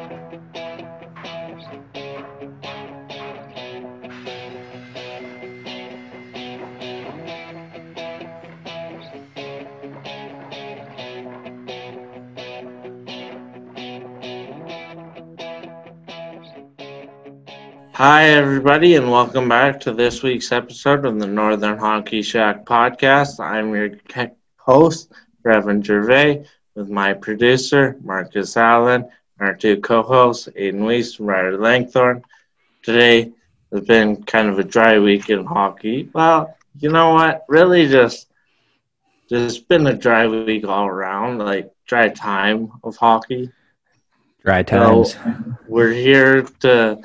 Hi, everybody, and welcome back to this week's episode of the Northern Hockey Shack podcast. I'm your host, Reverend Gervais, with my producer, Marcus Allen, and our two co-hosts, Aiden Weiss and Ryder Langthorne. Today has been kind of a dry week in hockey. Well, you know what? Really just been a dry week all around, like dry time of hockey. Dry times. So we're here to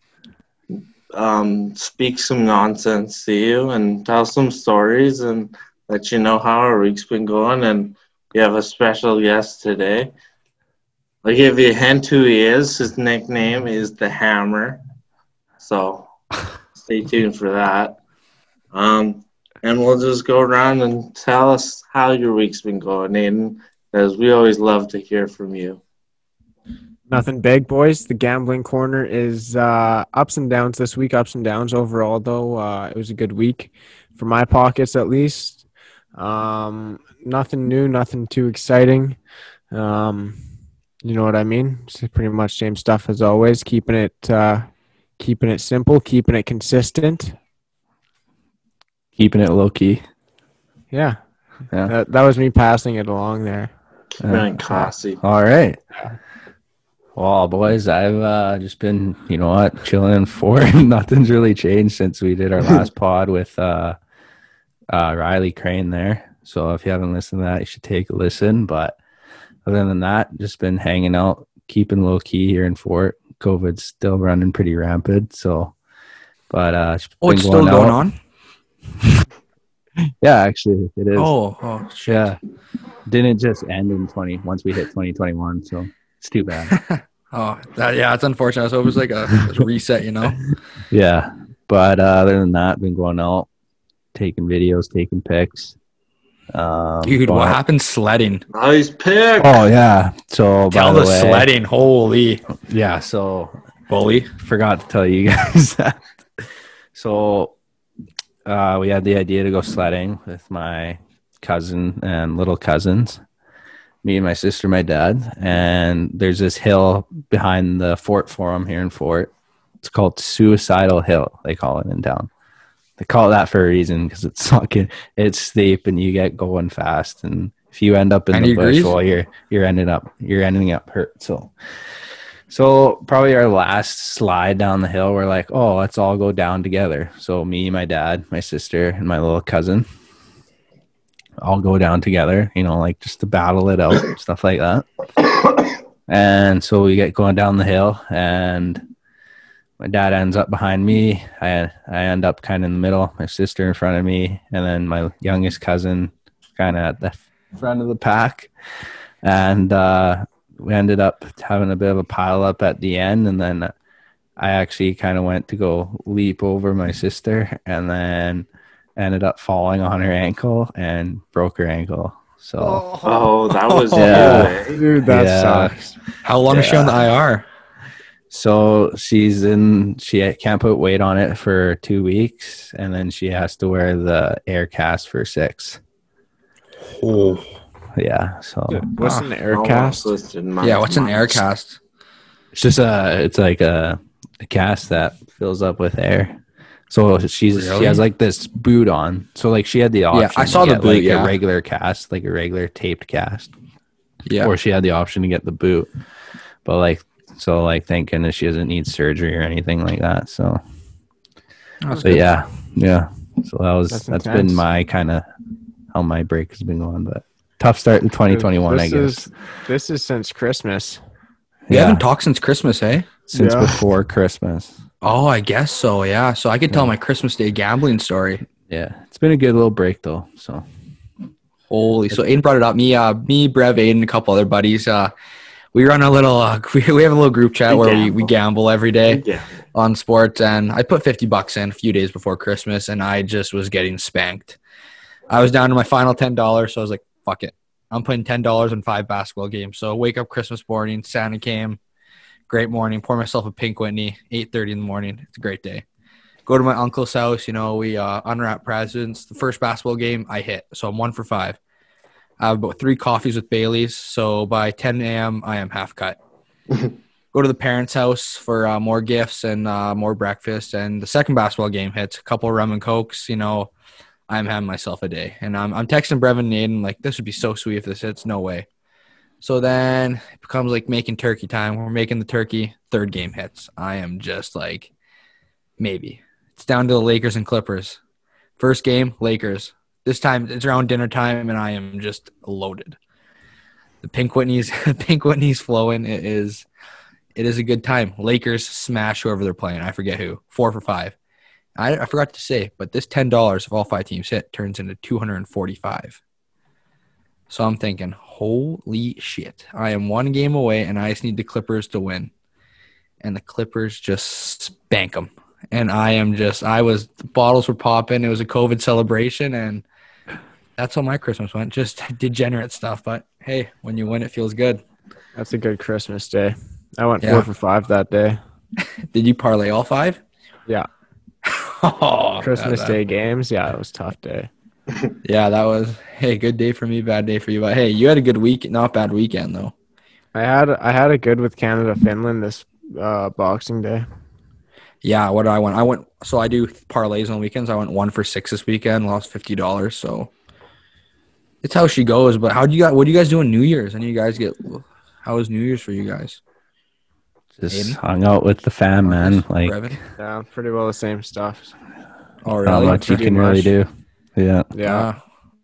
speak some nonsense to you and tell some stories and let you know how our week's been going. And we have a special guest today. I'll give you a hint who he is. His nickname is the Hammer. So stay tuned for that. And we'll just go around and tell us how your week's been going, Aiden, because we always love to hear from you. Nothing big, boys. The gambling corner is ups and downs this week. Ups and downs overall, though. It was a good week for my pockets, at least. Nothing new, nothing too exciting. You know what I mean? It's pretty much same stuff as always. Keeping it simple, keeping it consistent, Keeping it low key. Yeah. That was me passing it along there. Keeping it classy. All right. Well, boys, I've just been, chilling in Fort. Nothing's really changed since we did our last pod with Riley Crane there. So if you haven't listened to that, you should take a listen. But other than that, just been hanging out, keeping low key here in Fort. COVID's still running pretty rampant. So, but it's still going on? Yeah, actually, it is. Oh, shit. Yeah, didn't just end once we hit 2021. So. It's too bad. It's unfortunate. So it was like a reset, Yeah, but other than that, been going out, taking videos, taking pics. Dude, what happened sledding? Nice pick. Oh yeah. So tell the sledding. Holy. Yeah. So bully. Forgot to tell you guys that. So we had the idea to go sledding with my cousin and little cousins. Me and my sister, my dad, and there's this hill behind the Fort Forum here in Fort. It's called Suicidal Hill. They call it in town. They call it that for a reason because it's fucking, it's steep and you get going fast. And if you end up in the bush, well, you're ending up hurt. So probably our last slide down the hill, we're like, oh, let's all go down together. So me, my dad, my sister, and my little cousin. All go down together, like just to battle it out, stuff like that. And so we get going down the hill, and my dad ends up behind me. I end up kind of in the middle, my sister in front of me, and then my youngest cousin kind of at the front of the pack. And we ended up having a bit of a pile up at the end, and then I actually kind of went to go leap over my sister, and then ended up falling on her ankle and broke her ankle. So that was dude, that sucks. How long is she on the IR? So she can't put weight on it for 2 weeks, and then she has to wear the air cast for 6. Oh yeah. So what's an air cast? What's an air cast? It's just it's like a cast that fills up with air. So she has like this boot on. So like she had the option. Yeah, I saw the boot. Like a regular cast, like a regular taped cast. Yeah. Or she had the option to get the boot. But thank goodness she doesn't need surgery or anything like that. So. Yeah. So that's been my kind of how my break has been going. But tough start in 2021, I guess. This is since Christmas. We haven't talked since Christmas, eh? Since before Christmas. Oh, I guess so, yeah. So I could tell my Christmas Day gambling story. Yeah. It's been a good little break, though. So, holy. So Aiden brought it up. Me, Brev, Aiden, a couple other buddies. We run a little, we have a little group chat where we gamble every day on sports. And I put $50 in a few days before Christmas, and I just was getting spanked. I was down to my final $10, so I was like, fuck it. I'm putting $10 on 5 basketball games. So wake up Christmas morning, Santa came, Great morning. Pour myself a Pink Whitney, 8:30 in the morning. It's a great day. Go to my uncle's house. We unwrap presents. The first basketball game, I hit. So I'm 1 for 5. I have about 3 coffees with Bailey's. So by 10 a.m., I am half cut. Go to the parents' house for more gifts and more breakfast. And the second basketball game hits. A couple of rum and cokes. I'm having myself a day. And I'm texting Brevin and Aiden like, this would be so sweet if this hits. No way. So then it becomes like making turkey time. We're making the turkey. Third game hits. I am just like, maybe. It's down to the Lakers and Clippers. First game, Lakers. This time it's around dinner time, and I am just loaded. The Pink Whitney's flowing. It is a good time. Lakers smash whoever they're playing. I forget who. 4 for 5. I forgot to say, but this $10 if all 5 teams hit turns into $245. So I'm thinking, holy shit. I am 1 game away, and I just need the Clippers to win. And the Clippers just spank them. And the bottles were popping. It was a COVID celebration, and that's how my Christmas went. Just degenerate stuff. But, hey, when you win, it feels good. That's a good Christmas day. I went 4 for 5 that day. Did you parlay all 5? Yeah. Oh, Christmas Day games. Yeah, it was a tough day. Yeah, that was, hey, good day for me, bad day for you. But, hey, you had a good week, not bad weekend, though. I had a good with Canada-Finland this Boxing Day. Yeah, what did I win? So I do parlays on weekends. I went 1 for 6 this weekend, lost $50. So it's how she goes. But what do you guys do on New Year's? How was New Year's for you guys? Just hung out with the fam, man. Like, yeah, pretty well the same stuff. Oh, really? Not much you can really do. Yeah. Yeah.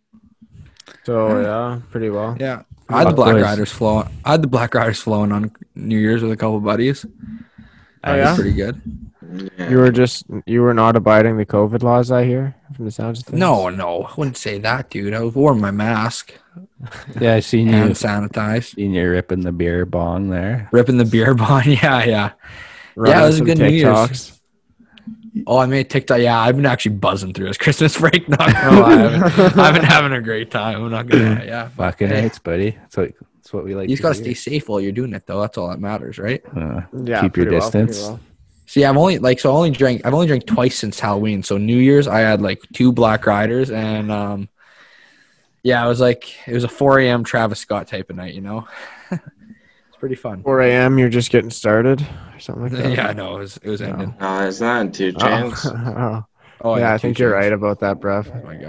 So, yeah, pretty well. Yeah. I had the Black Riders flowing on New Year's with a couple buddies. Oh, yeah? Pretty good. Yeah. You were not abiding the COVID laws, I hear, from the sounds of things. No, I wouldn't say that, dude. I was wearing my mask. Yeah, I seen you. And sanitized. Seen you ripping the beer bong there. Ripping the beer bong, yeah. Yeah, it was a good New Year's. Oh, I made TikTok. Yeah, I've been actually buzzing through this Christmas break. Not gonna lie, I've been having a great time. I'm not gonna lie. Yeah, fucking it's buddy. That's what we like. You just gotta stay safe while you're doing it, though. That's all that matters, right? Keep your distance. Well. See, I've only drank twice since Halloween. So New Year's, I had like 2 Black Riders, and it was a 4 a.m. Travis Scott type of night, It's pretty fun. 4 a.m. You're just getting started or something like that. Yeah, no, it was ending. No, it's not 2 Chains. Oh, yeah, I think you're right about that, bruv. That's my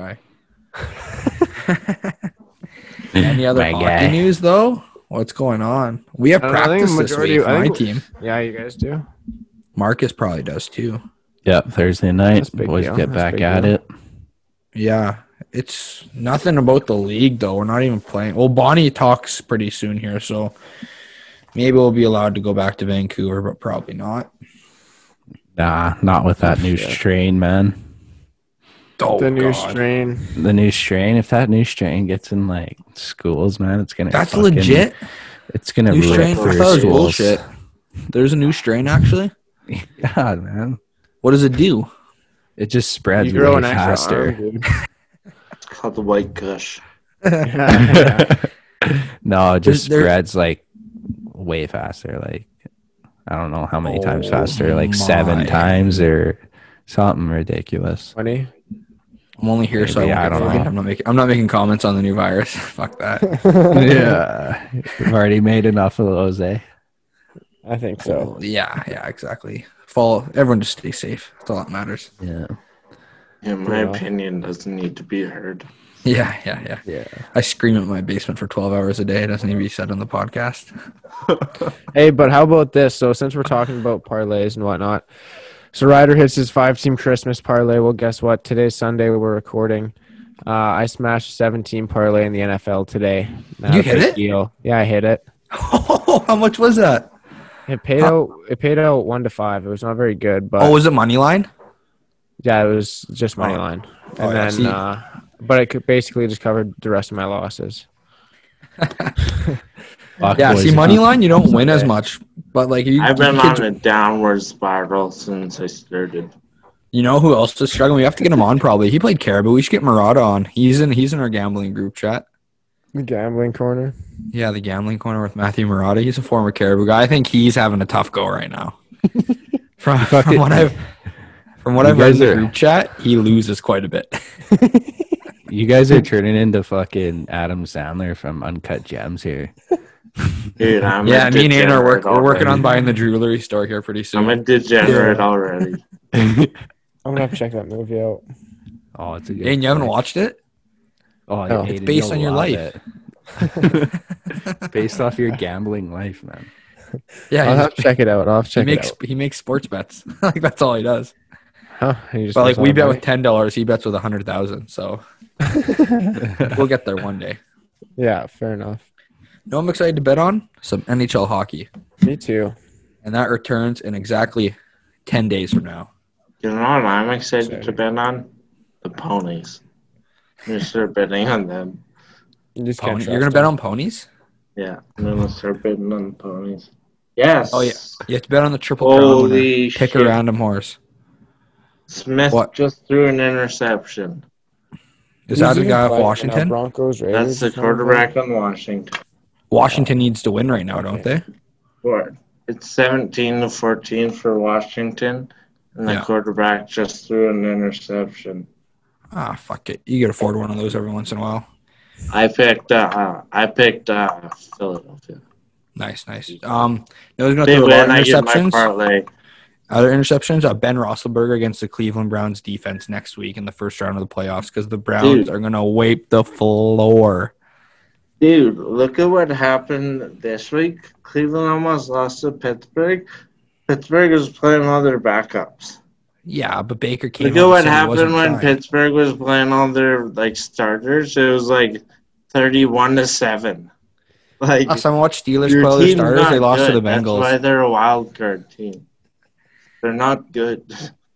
guy. Any other hockey news though? What's going on? We have practice this week. My team. Yeah, you guys do. Marcus probably does too. Yep, Thursday night. Boys get back at it. Yeah, it's nothing about the league though. We're not even playing. Well, Bonnie talks pretty soon here, so maybe we'll be allowed to go back to Vancouver, but probably not. Nah, not with that new strain, man. Oh, the new strain. The new strain. If that new strain gets in like schools, man, it's gonna. That's legit. It's gonna new strain. for I thought it was schools. bullshit. There's a new strain actually. God, man. What does it do? It just spreads way faster. It's called the White Kush. No, it just spreads like way faster. Like I don't know how many times faster. Like 7 times or something ridiculous. 20. I'm only here, so I don't know. I'm not making comments on the new virus. Fuck that. Yeah, we've already made enough of those, eh? I think so. Yeah, exactly. Everyone just stay safe. That's all that matters. Yeah. In my opinion, doesn't need to be heard. Yeah. I scream at my basement for 12 hours a day. It doesn't need to be said on the podcast. Hey, but how about this? So since we're talking about parlays and whatnot, so Ryder hits his 5-team Christmas parlay. Well, guess what? Today's Sunday. We're recording. I smashed 17 parlay in the NFL today. You hit it? Deal. Yeah, I hit it. Oh, how much was that? It paid out 1-5. It was not very good, but was it money line? Yeah, it was just money line. And but it could basically just covered the rest of my losses. Money line you don't win as much, but like I've been on a downward spiral since I started. You know who else is struggling? We have to get him on probably. He played Caribou. We should get Murata on. He's in our gambling group chat. The gambling corner. Yeah, the gambling corner with Matthew Murata. He's a former Caribou guy. I think he's having a tough go right now. From what I've read in the group chat, he loses quite a bit. You guys are turning into fucking Adam Sandler from Uncut Gems here. Dude, me and Aiden we're working on buying the jewelry store here pretty soon. I'm a degenerate already. I'm gonna have to check that movie out. Oh, it's a good. Aiden, you haven't watched it? Oh, no. It's based on your life. It's based off your gambling life, man. Yeah, I'll have to check it out. He makes sports bets. Like that's all he does. Huh? But like we bet with $10, he bets with 100,000. So we'll get there one day. Yeah, fair enough. You know what I'm excited to bet on? Some NHL hockey. Me too. And that returns in exactly 10 days from now. You know what I'm excited to bet on? The ponies. I'm going to start betting on them. You're going to bet on ponies? Yeah, I'm going to start betting on the ponies. Yes. Oh, yeah. You have to bet on the Triple Crown. Holy shit. Pick a random horse. Smith just threw an interception. Is that the guy of Washington? Broncos, Raiders, that's the quarterback on Washington. Washington needs to win right now, don't they? It's 17-14 for Washington, and the quarterback just threw an interception. Ah, fuck it. You can afford one of those every once in a while. I picked Philadelphia. Nice. No, there's going to throw a lot of interceptions. Other interceptions, Ben Roethlisberger against the Cleveland Browns defense next week in the first round of the playoffs because the Browns are going to wipe the floor. Dude, look at what happened this week. Cleveland almost lost to Pittsburgh. Pittsburgh was playing all their backups. Yeah, but Baker came. Look at what happened when Pittsburgh was playing all their starters. It was 31-7. Last time I watched Steelers play all their starters, they lost to the Bengals. That's why they're a wild card team. They're not good.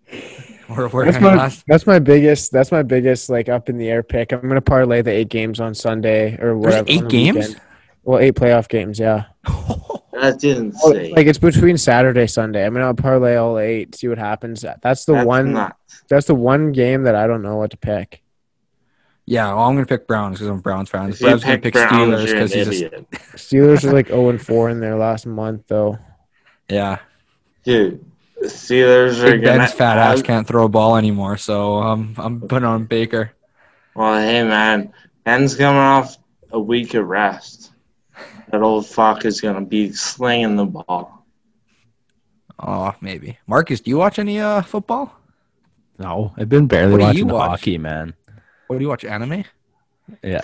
That's my biggest up in the air pick. I'm gonna parlay the 8 games on Sunday or whatever. There's 8 games? Weekend. Well, 8 playoff games, yeah. That's insane. It's between Saturday, Sunday. I'm gonna parlay all 8, see what happens. That's the one game that I don't know what to pick. Yeah, well, I'm gonna pick Browns because I'm a Browns fan. Brad's gonna pick Steelers because he's Steelers are 0-4 in their last month, though. Yeah, dude. The Steelers are Ben's fat ass can't throw a ball anymore, so I'm putting on Baker. Well, hey man, Ben's coming off a week of rest. That old fuck is gonna be slinging the ball. Oh, maybe. Marcus, do you watch any football? No, I've been barely watching hockey, man. What do you watch? Anime? Yeah.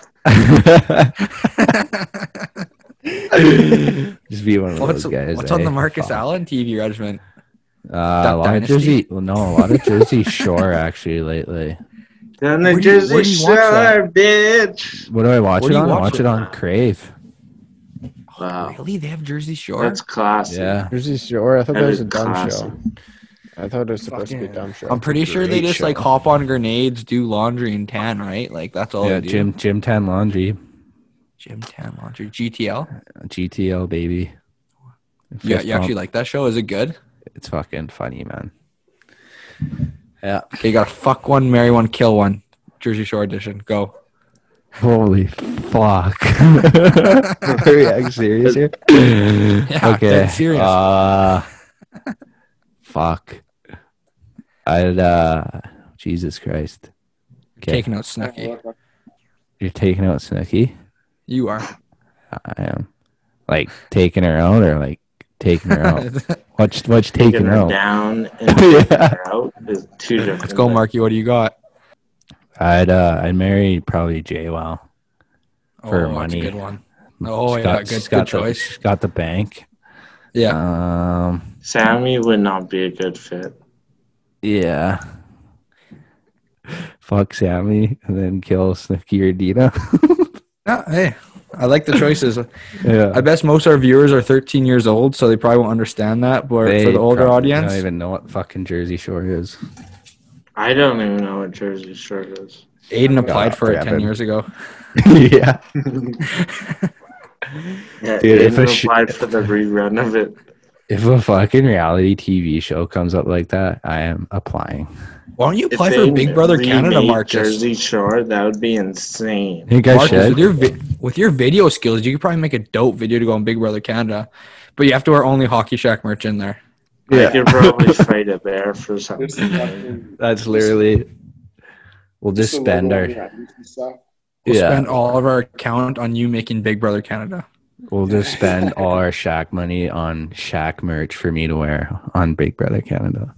Just be one of those guys. What's on the Marcus Allen TV regimen? A lot of Jersey Shore actually lately. Down the Jersey Shore, bitch. What do I watch it on? I watch it on Crave. Wow. Really? They have Jersey Shore? That's classic. Yeah. Jersey Shore. I thought that was a dumb show. I thought it was supposed to be a dumb show. I'm pretty sure they just hop on grenades, do laundry, and tan, right? That's all they do. Gym tan laundry. Gym tan laundry. GTL? GTL, baby. Yeah, you actually like that show? Is it good? It's fucking funny, man. Yeah. Okay, you got to fuck one, marry one, kill one. Jersey Shore edition. Go. Holy fuck. Are we actually serious here? Yeah, okay. Serious. Fuck. Jesus Christ. Okay. Taking out Snooki. You're taking out Snooki? You are. I am. Taking her out or taking her out? What's taking her out? Down and taking her out is two different. Let's go, Marky. What do you got? I'd marry probably JWoww for money. That's a good one. Oh, yeah, good choice. She's got the bank. Yeah. Sammy would not be a good fit. Yeah. Fuck Sammy and then kill Snooki or Dina. Yeah, hey, I like the choices. Yeah. I bet most of our viewers are 13 years old, so they probably won't understand that. But for the older audience, I don't even know what fucking Jersey Shore is. I don't even know what Jersey Shore is. Aiden applied for it 10 years ago. Yeah. Yeah, dude, Aiden applied for the rerun of it. If a fucking reality TV show comes up like that, I am applying. Why don't you If apply they for Big Brother Canada, remade Marcus? Jersey Shore, that would be insane. You guys Marcus, should. with your video skills, you could probably make a dope video to go on Big Brother Canada, but you have to wear only Hockey Shack merch in there. I could probably fight a bear for something. That's literally. We'll just spend our. We'll spend all of our account on you making Big Brother Canada. We'll just spend all our Shack money on Shack merch for me to wear on Big Brother Canada.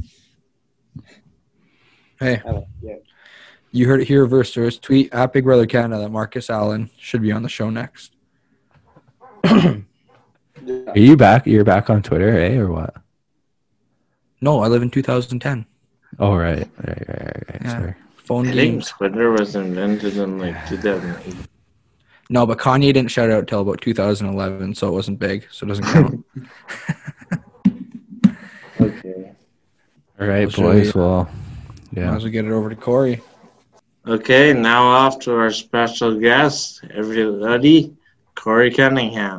Hey, you heard it here first. Tweet at Big Brother Canada that Marcus Allen should be on the show next. Are you back? You're back on Twitter, or what? No, I live in 2010. Oh, right. Yeah. Sorry. Phone I games. think Twitter was invented in like 2008. No, but Kanye didn't shout out till about 2011, so it wasn't big, so it doesn't count. Okay. All right, Should boys. we- Well, Might yeah. as well get it over to Corey. Okay, now off to our special guest, everybody, Corey Cunningham.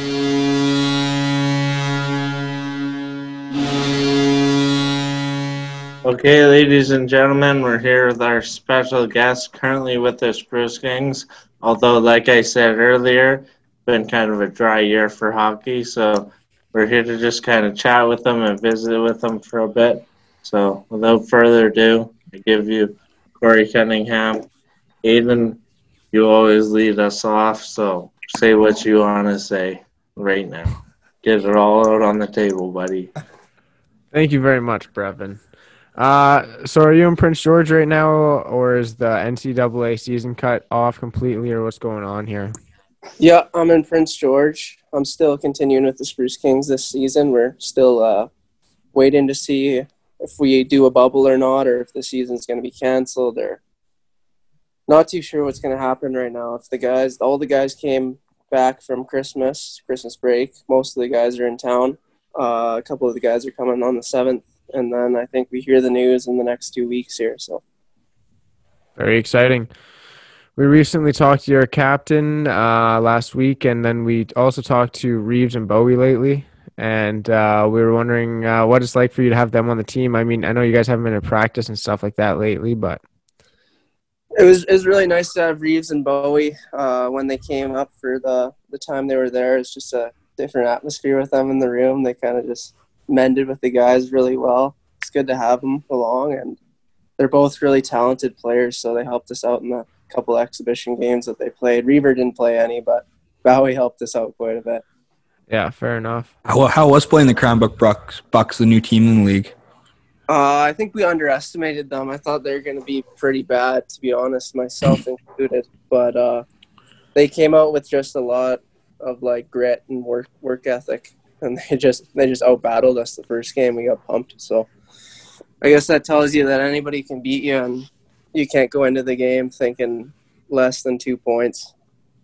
Okay, ladies and gentlemen, we're here with our special guest, currently with the Spruce Kings. Although, like I said earlier, been kind of a dry year for hockey, so we're here to just kind of chat with them and visit with them for a bit. So, without further ado, I give you Corey Cunningham. Aiden, you always lead us off, so say what you want to say right now. Get it all out on the table, buddy. Thank you very much, Brevin. So are you in Prince George right now, or is the NCAA season cut off completely, or what's going on here? Yeah, I'm in Prince George. I'm still continuing with the Spruce Kings this season. We're still waiting to see if we do a bubble or not, or if the season's going to be canceled, or not too sure what's going to happen right now. If all the guys came back from Christmas break, most of the guys are in town. A couple of the guys are coming on the 7th. And then I think we hear the news in the next 2 weeks here. So Very exciting. We recently talked to your captain last week, and then we also talked to Reeves and Bowie lately. And we were wondering what it's like for you to have them on the team. I mean, I know you guys haven't been in practice and stuff like that lately, but it was really nice to have Reeves and Bowie when they came up for the time they were there. It's just a different atmosphere with them in the room. They kind of just mended with the guys really well. It's good to have them along, and they're both really talented players, so they helped us out in the couple exhibition games that they played. Reaver didn't play any, but Bowie helped us out quite a bit. yeah, fair enough. How was playing the Cranbrook Bucks, the new team in the league? I think we underestimated them. I thought they were going to be pretty bad, to be honest, myself included. But they came out with just a lot of like grit and work ethic. And they just out-battled us the first game. We got pumped. So I guess that tells you that anybody can beat you, and you can't go into the game thinking less than 2 points.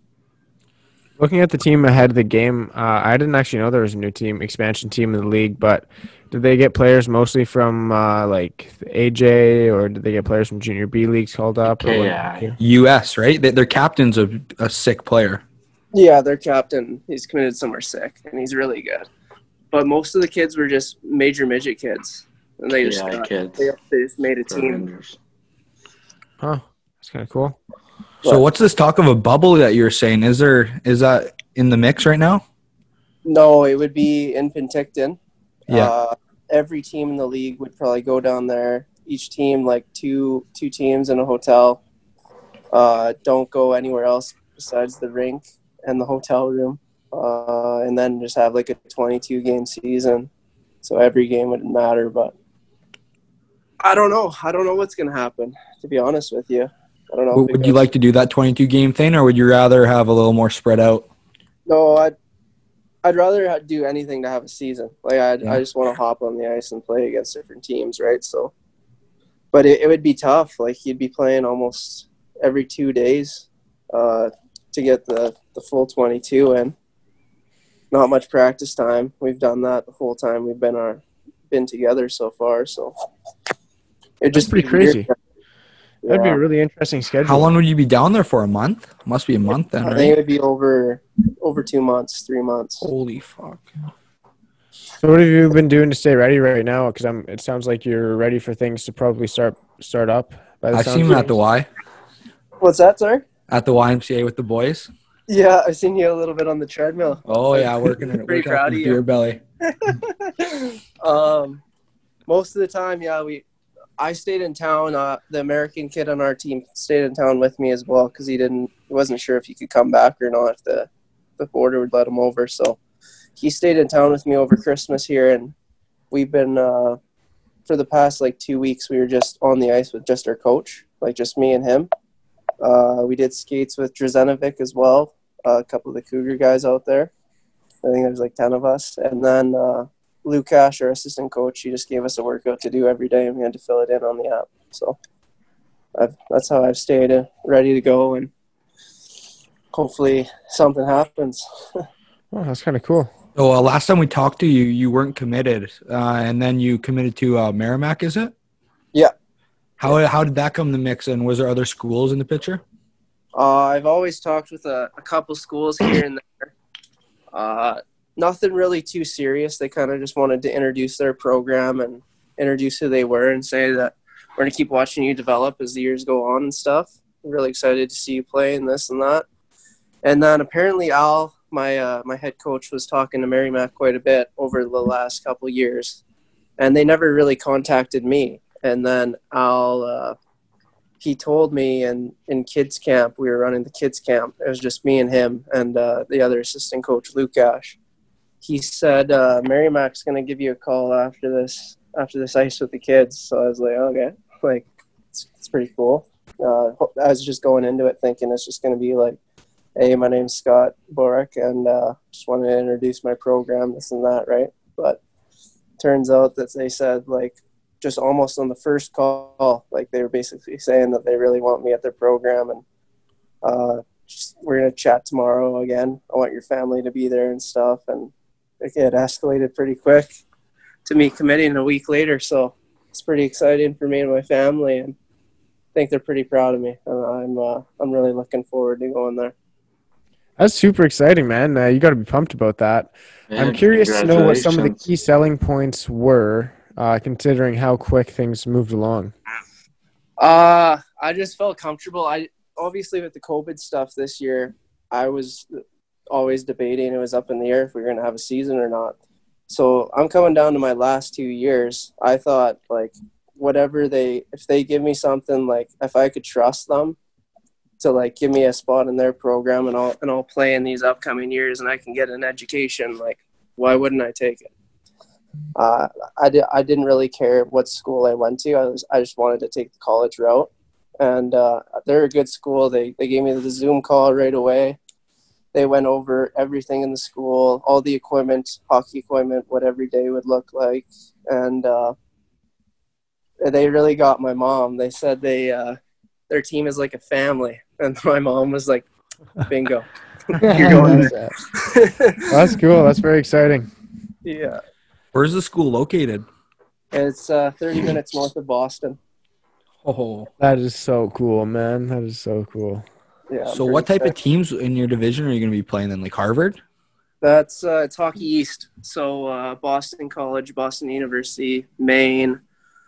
Looking at the team ahead of the game, I didn't actually know there was a new expansion team in the league, but did they get players mostly from like AJ, or did they get players from Junior B leagues called up? Yeah. US, right? Their captain's a sick player. Yeah, their captain, he's committed somewhere sick, and he's really good. But most of the kids were just major midget kids, and they just they just made a team. Huh, that's kind of cool. So what's this talk of a bubble that you're saying? Is that in the mix right now? No, it would be in Penticton. Yeah. Every team in the league would probably go down there. Each team, like two teams in a hotel. Don't go anywhere else besides the rink and the hotel room. And then just have like a 22-game season. So every game would matter, but I don't know. I don't know what's going to happen, to be honest with you. I don't know. Would you like to do that 22-game thing, or would you rather have a little more spread out? No, I'd rather do anything to have a season. Like I just want to hop on the ice and play against different teams, right? So, but it would be tough. Like you'd be playing almost every 2 days to get the full 22 in. Not much practice time. We've done that the whole time we've been together so far. So it'd just pretty crazy. Weird. That'd be a really interesting schedule. How long would you be down there for? A month? Must be a month then, right? I think it would be over 2 months, 3 months. Holy fuck. So what have you been doing to stay ready right now? Because it sounds like you're ready for things to probably start up. I've seen him at the Y. What's that, sorry? At the YMCA with the boys. Yeah, I've seen you a little bit on the treadmill. Oh yeah, working on the beer belly. Most of the time, yeah, I stayed in town. The American kid on our team stayed in town with me as well because he wasn't sure if he could come back or not, if the border would let him over. So he stayed in town with me over Christmas here, and we've been for the past 2 weeks we were just on the ice with just our coach, just me and him. We did skates with Drzenovic as well, a couple of the Cougar guys out there. I think there's 10 of us. And then Lukash, our assistant coach, he just gave us a workout to do every day, and we had to fill it in on the app. So that's how I've stayed ready to go, and hopefully something happens. Oh, that's kind of cool. So last time we talked to you, you weren't committed, and then you committed to Merrimack, is it? Yeah. How did that come in the mix, and was there other schools in the picture? I've always talked with a couple schools here and there. Nothing really too serious. They kind of just wanted to introduce their program and introduce who they were and say that we're going to keep watching you develop as the years go on and stuff. I'm really excited to see you play and this and that. And then apparently Al, my head coach, was talking to Merrimack quite a bit over the last couple years, and they never really contacted me. And then Al, he told me in kids camp, we were running the kids camp. It was just me and him and the other assistant coach, Lukash. He said, Merrimack's going to give you a call after this ice with the kids. So I was like, okay, it's pretty cool. I was just going into it thinking it's just going to be hey, my name's Scott Borek, and just wanted to introduce my program, this and that, right? But turns out that they said, just almost on the first call, they were basically saying that they really want me at their program, and we're going to chat tomorrow again. I want your family to be there and stuff. And it escalated pretty quick to me committing a week later. So it's pretty exciting for me and my family, and I think they're pretty proud of me. And I'm really looking forward to going there. That's super exciting, man. You got to be pumped about that. Yeah, I'm curious to know what some of the key selling points were, considering how quick things moved along. I just felt comfortable. Obviously with the COVID stuff this year, I was always debating. It was up in the air if we were going to have a season or not. So I'm coming down to my last 2 years. I thought if they give me something, if I could trust them to give me a spot in their program and I'll play in these upcoming years and I can get an education, why wouldn't I take it? I didn't really care what school I went to. I just wanted to take the college route, and they're a good school. They gave me the Zoom call right away. They went over everything in the school, all the equipment, hockey equipment, what every day would look like, and they really got my mom. They said their team is like a family, and my mom was like, "Bingo, you're going there." That's cool. That's very exciting. Yeah. Where's the school located? It's 30 minutes north of Boston. Oh, that is so cool, man. That is so cool. Yeah. So what type of teams in your division are you going to be playing then? Harvard? That's it's Hockey East. So Boston College, Boston University, Maine,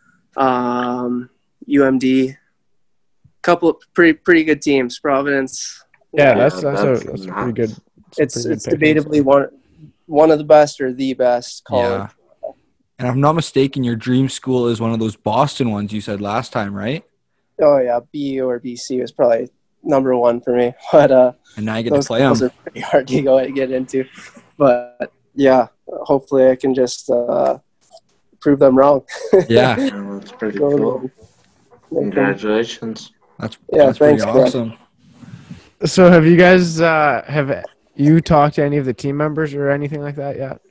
UMD. Couple of pretty good teams. Providence. Yeah, that's pretty good. It's debatably one of the best or the best college. Yeah. And if I'm not mistaken, your dream school is one of those Boston ones you said last time, right? Oh yeah, BU or BC was probably number one for me. But and now you get to play them. Those are pretty hard to get into. But yeah, hopefully I can just prove them wrong. Yeah. That's pretty cool. Congratulations. That's thanks, pretty awesome. So have you guys have you talked to any of the team members or anything like that yet?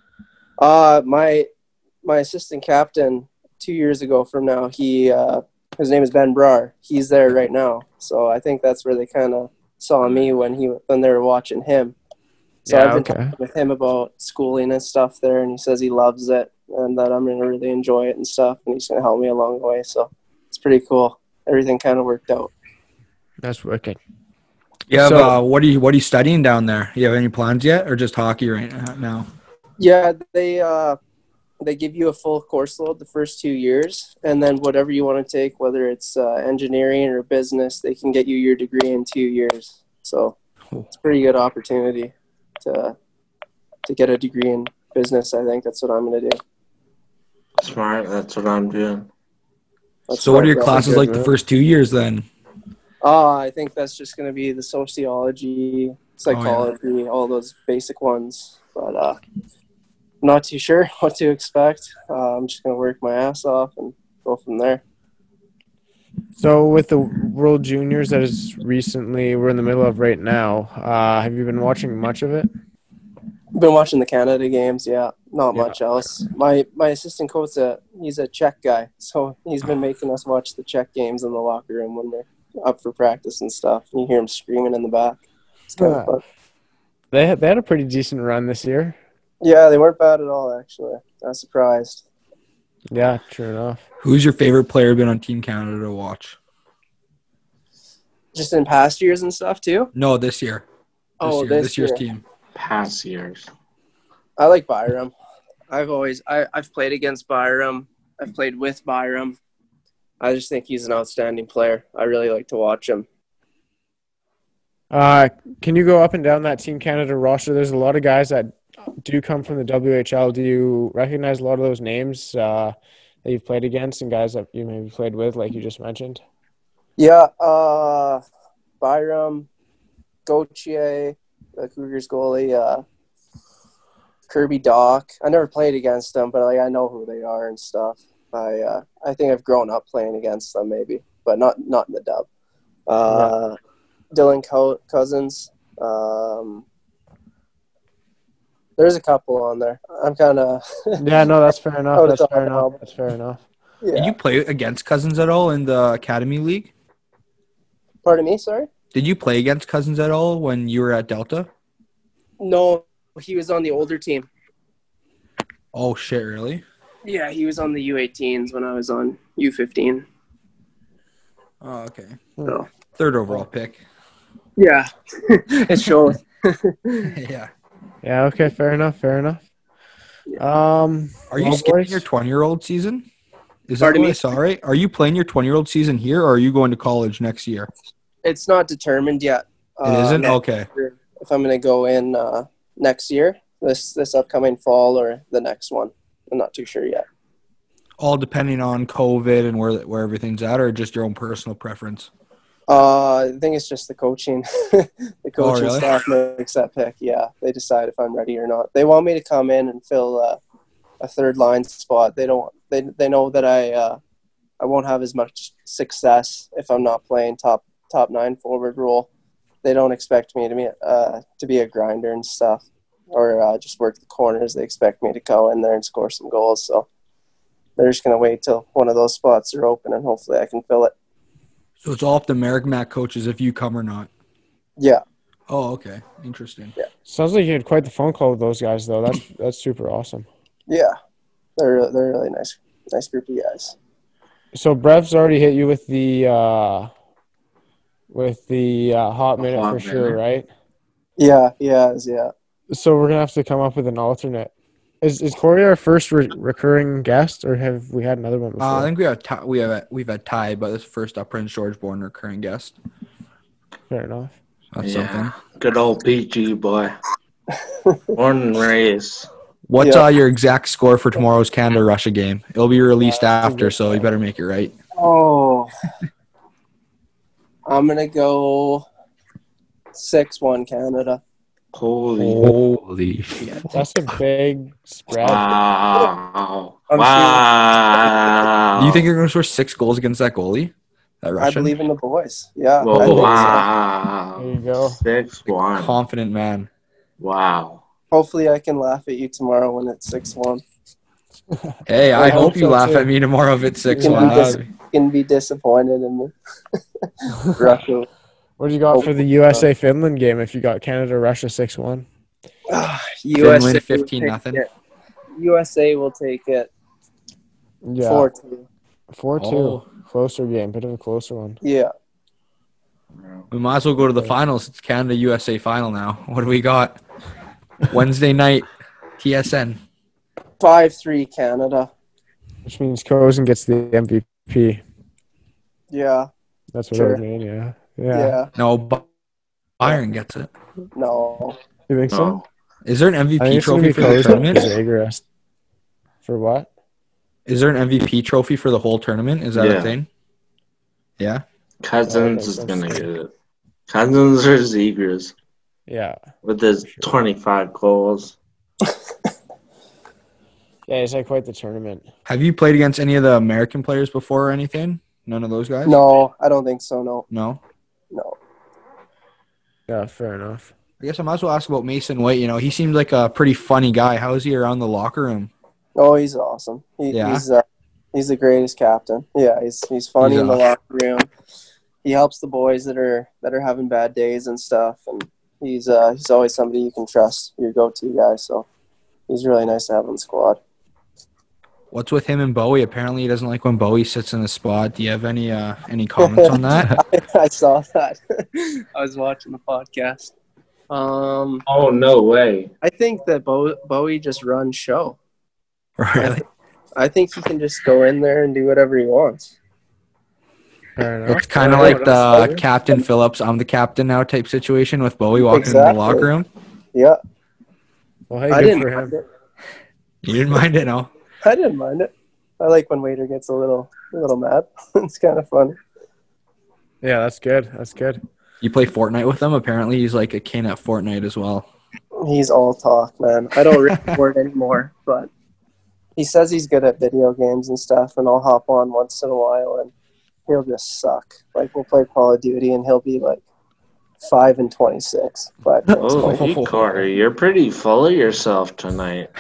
My assistant captain 2 years ago from now, his name is Ben Brar. He's there right now. So I think that's where they kind of saw me when they were watching him. So I've been talking with him about schooling and stuff there, and he says he loves it and that I'm going to really enjoy it and stuff, and he's going to help me along the way. So it's pretty cool. Everything kind of worked out. That's wicked. Yeah. So, what are you studying down there? You have any plans yet, or just hockey right now? Yeah, they give you a full course load the first 2 years, and then whatever you want to take, whether it's engineering or business, they can get you your degree in 2 years. So it's a pretty good opportunity to get a degree in business. I think that's what I'm going to do. Smart. That's what I'm doing. So what are your classes like the first 2 years then? I think that's just going to be the sociology, psychology, all those basic ones. But I'm not too sure what to expect. I'm just going to work my ass off and go from there. So with the World Juniors that is recently, we're in the middle of right now, have you been watching much of it? I've been watching the Canada games, yeah. Not much else. My assistant coach, he's a Czech guy, so he's been making us watch the Czech games in the locker room when they're up for practice and stuff. You hear him screaming in the back. It's kind of fun. They had a pretty decent run this year. Yeah, they weren't bad at all, actually. I was surprised. Yeah, true enough. Who's your favorite player been on Team Canada to watch? Just in past years and stuff, too? No, this year. This year's team. Past years. I like Byram. I've played against Byram. I've played with Byram. I just think he's an outstanding player. I really like to watch him. Can you go up and down that Team Canada roster? There's a lot of guys that do come from the WHL. Do you recognize a lot of those names that you've played against and guys that you maybe played with, like you just mentioned? Yeah, Byram, Gauthier, the Cougars goalie, Kirby Doc. I never played against them, but I know who they are and stuff. I think I've grown up playing against them maybe, but not in the dub. Dylan Cousins. There's a couple on there. I'm kind of yeah, no, that's fair enough. That's fair enough. Yeah. Did you play against Cousins at all in the Academy League? Pardon me, sorry? Did you play against Cousins at all when you were at Delta? No, he was on the older team. Oh, shit, really? Yeah, he was on the U18s when I was on U15. Oh, okay. So. Third overall pick. Yeah, it shows. Yeah. Yeah, okay, fair enough. Are you skipping your 20-year-old season? Is that what I saw right? Are you playing your 20-year-old season here, or are you going to college next year? It's not determined yet. It isn't? Okay. If I'm going to go in next year, this upcoming fall or the next one. I'm not too sure yet. All depending on COVID and where everything's at, or just your own personal preference? I think it's just the coaching. The coaching staff makes that pick. Yeah, they decide if I'm ready or not. They want me to come in and fill a third line spot. They don't. They know that I won't have as much success if I'm not playing top 9 forward role. They don't expect me to be a grinder and stuff, or just work the corners. They expect me to go in there and score some goals. So they're just gonna wait till one of those spots are open, and hopefully I can fill it. So it's all up to Merrimack coaches if you come or not. Yeah. Oh, okay. Interesting. Yeah. Sounds like you had quite the phone call with those guys, though. That's super awesome. Yeah, they're really nice group of guys. So Brev's already hit you with the hot minute for sure, right? Yeah. So we're gonna have to come up with an alternate. Is Corey our first recurring guest, or have we had another one before? I think we've had Ty, but this first Prince George born recurring guest. Fair enough. That's something. Good old PG boy. Born and raised. What's your exact score for tomorrow's Canada-Russia game? It'll be released after, so you better make it right. Oh, I'm gonna go 6-1 Canada. Holy shit. That's a big spread. Wow. Do you think you're going to score 6 goals against that goalie? That Russian? I believe in the boys. Yeah. Wow. So. There you go. 6-1. Confident man. Wow. Hopefully I can laugh at you tomorrow when it's 6-1. Hey, I hope you laugh at me tomorrow if it's 6-1. You can be disappointed in me. Russia. What do you got for the USA-Finland game if you got Canada-Russia 6-1? USA 15-0. USA will take it 4-2. 4-2. Oh. Closer game. Bit of a closer one. Yeah. We might as well go to the finals. It's Canada-USA final now. What do we got? Wednesday night. TSN. 5-3 Canada. Which means Cozen gets the MVP. Yeah. That's what Sure. it would mean, yeah. No, Bayern gets it. No. You think so? No. Is there an I think MVP it's gonna trophy be for the Cozen tournament? or Zagreb. For what? Is there an MVP trophy for the whole tournament? Is that a thing? Yeah. Cousins Yeah, is going to get it. Cousins or Zegers Yeah. with his Sure. 25 goals. Yeah, he's had quite the tournament. Have you played against any of the American players before or anything? None of those guys? No, I don't think so. No. No? Yeah, fair enough. I guess I might as well ask about Mason White. You know, he seems like a pretty funny guy. How is he around the locker room? Oh, he's awesome. Yeah? He's the greatest captain. Yeah, he's funny in the locker room. He helps the boys that are having bad days and stuff, and he's always somebody you can trust, your go-to guy. So he's really nice to have on the squad. What's with him and Bowie? Apparently, he doesn't like when Bowie sits in the spot. Do you have any comments on that? I saw that. I was watching the podcast. Oh, no way. I think that Bowie just runs show. Really? I think he can just go in there and do whatever he wants. Fair enough. It's kind of like the Captain Phillips, I'm the captain now type situation with Bowie walking into the locker room. Yeah. Well, hey, I good didn't for mind him. it. You didn't mind it, no? I didn't mind it. I like when Waiter gets a little mad. It's kind of fun. Yeah, that's good. That's good. You play Fortnite with him? Apparently, he's like a king at Fortnite as well. He's all talk, man. I don't record anymore, but he says he's good at video games and stuff, and I'll hop on once in a while, and he'll just suck. Like, we'll play Call of Duty, and he'll be like 5-26. Oh, Corey, you're pretty full of yourself tonight.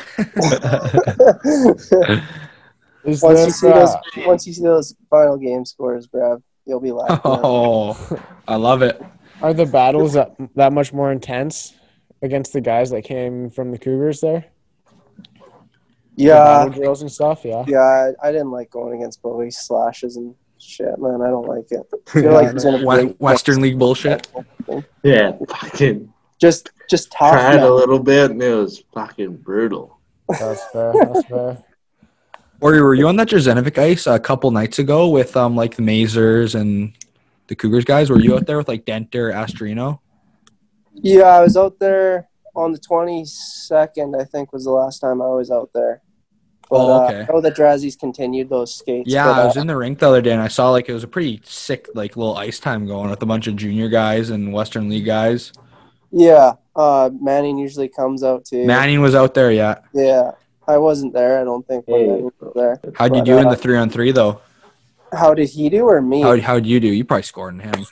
Once you see those final game scores, Brav, you'll be laughing. Oh, I love it. Are the battles that much more intense against the guys that came from the Cougars there? Yeah. The battle drills and stuff, yeah. Yeah, I didn't like going against Bowie slashes and shit, man. I don't like it. I feel like he's gonna break Western League bullshit. Yeah, fucking just tough. tried a little bit and it was fucking brutal. That's fair. That's fair. Or were you on that Jerzenovic ice a couple nights ago with like the Mazers and the Cougars guys? Were you out there with like Denter, Astrino? Yeah, I was out there on the 22nd, I think was the last time I was out there. But, okay. I know that Drazzy's continued those skates. Yeah, but, I was in the rink the other day and I saw like it was a pretty sick like little ice time going with a bunch of junior guys and Western League guys. Yeah, Manning usually comes out too. Manning was out there, yeah. Yeah, I wasn't there. I don't think when Manning was there. How'd you do in the 3-on-3 though? How did he do or me? How'd you do? You probably scored in him.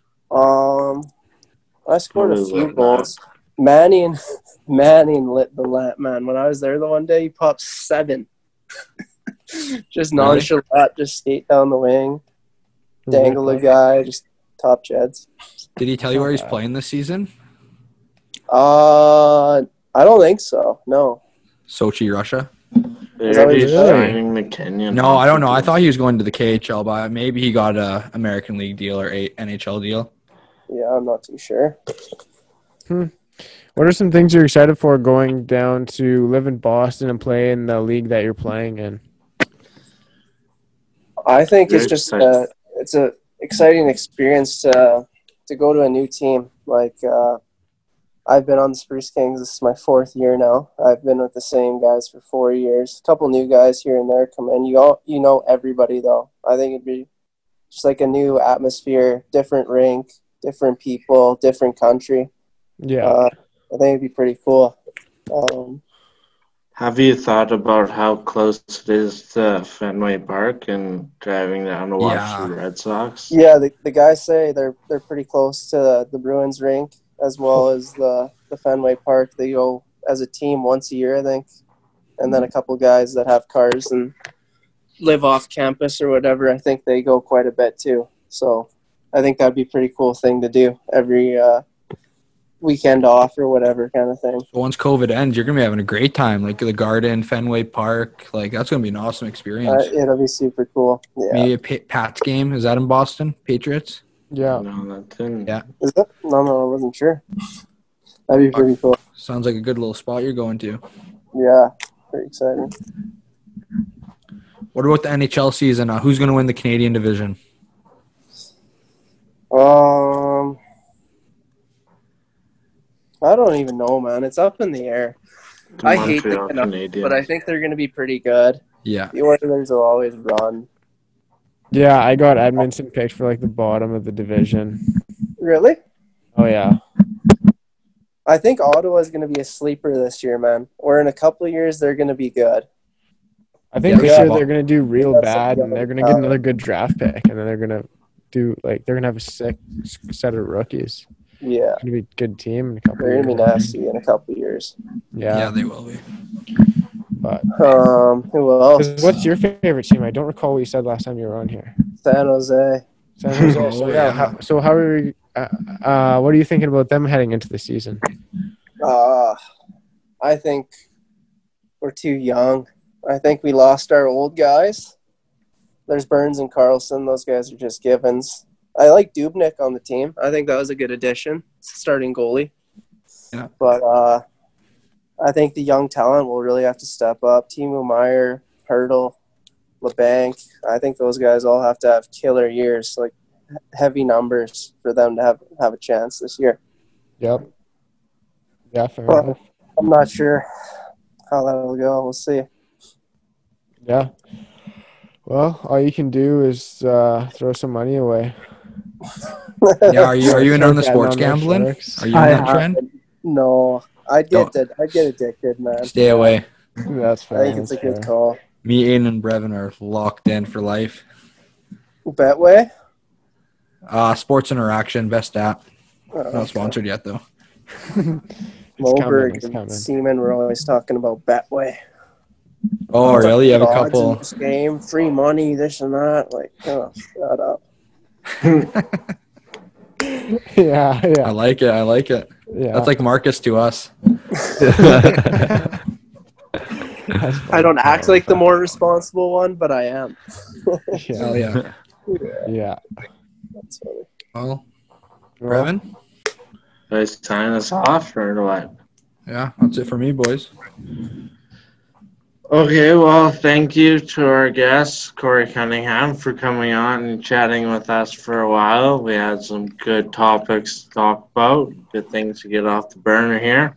I scored a few goals. Manning lit the lamp, man. When I was there the one day, he popped 7. Just nonchalant, just skate down the wing, dangle a guy, just top jeds. Did he tell you where he's playing this season? I don't think so. No. Sochi, Russia? He's signing McKinnon. No, I don't know. I thought he was going to the KHL, but maybe he got a American League deal or a NHL deal. Yeah, I'm not too sure. What are some things you're excited for going down to live in Boston and play in the league that you're playing in? I think it's just it's a exciting experience to go to a new team. Like I've been on the Spruce Kings. This is my 4th year now. I've been with the same guys for 4 years. A couple new guys here and there come in. You know everybody though. I think it'd be just like a new atmosphere, different rink, different people, different country. Yeah. I think it'd be pretty cool. Have you thought about how close it is to Fenway Park and driving down to watch the Red Sox? Yeah, the guys say they're pretty close to the Bruins rink as well as the Fenway Park. They go as a team once a year, I think, and then a couple guys that have cars and live off campus or whatever. I think they go quite a bit too. So I think that'd be a pretty cool thing to do every weekend off or whatever kind of thing. Once COVID ends, you're going to be having a great time. Like the Garden, Fenway Park. Like that's going to be an awesome experience. It'll be super cool. Yeah. Maybe a Pats game. Is that in Boston? Patriots? Yeah. No, that's in. Yeah. Is it? No, I wasn't sure. That'd be pretty cool. Sounds like a good little spot you're going to. Yeah, pretty exciting. What about the NHL season? Who's going to win the Canadian division? I don't even know, man. It's up in the air. I hate the Montreal Canucks, but I think they're going to be pretty good. Yeah. The Oilers will always run. Yeah, I got Edmonton picked for like the bottom of the division. Really? Oh yeah. I think Ottawa is going to be a sleeper this year, man. Or in a couple of years, they're going to be good. I think this year they're going to do real That's bad, a and they're going to get another good draft pick, and then they're going to do they're going to have a sick set of rookies. Yeah. It's going to be a good team in a couple. They're going to be nasty in a couple of years. Yeah, they will be. But who else? What's your favorite team? I don't recall what you said last time you were on here. San Jose. San Jose. So yeah. How are we? What are you thinking about them heading into the season? I think we're too young. I think we lost our old guys. There's Burns and Carlson. Those guys are just givens. I like Dubnyk on the team. I think that was a good addition, starting goalie. Yeah. But I think the young talent will really have to step up. Timo Meier, Hertl, LeBanc. I think those guys all have to have killer years, like heavy numbers for them to have a chance this year. Yep. Yeah, fair enough. I'm not sure how that will go. We'll see. Yeah. Well, all you can do is throw some money away. Yeah, are you in on the sports gambling? Are you on that trend? No, I'd get addicted, man. Stay away. That's fair. I think it's a good call. Me, Aiden, and Brevin are locked in for life. Betway? Sports Interaction, best app. Oh, Not sponsored yet, though. Moberg and Seaman were always talking about Betway. Oh, really? You have a couple. This game, free money, this and that. Like, oh, shut up. Yeah. I like it. Yeah. That's like Marcus to us. I don't act like the more responsible one, but I am. Hell yeah. Yeah. That's funny. Well, Brevin? Guys, sign us off or what? Yeah, that's it for me, boys. Okay, well, thank you to our guest, Corey Cunningham, for coming on and chatting with us for a while. We had some good topics to talk about, good things to get off the burner here.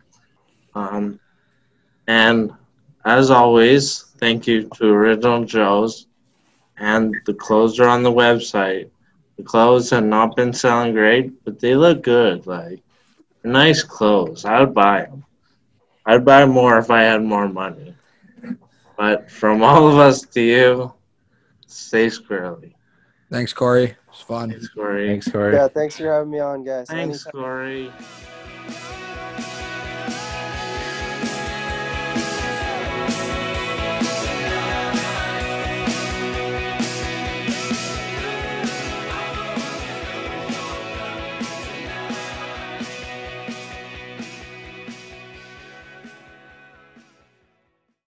And as always, thank you to Original Joe's and the clothes are on the website. The clothes have not been selling great, but they look good. Like, nice clothes. I would buy them. I'd buy more if I had more money. But from all of us to you, stay squirrely. Thanks, Corey. It was fun. Thanks, Corey. Thanks, Corey. Yeah, thanks for having me on, guys. Thanks, Anytime. Corey.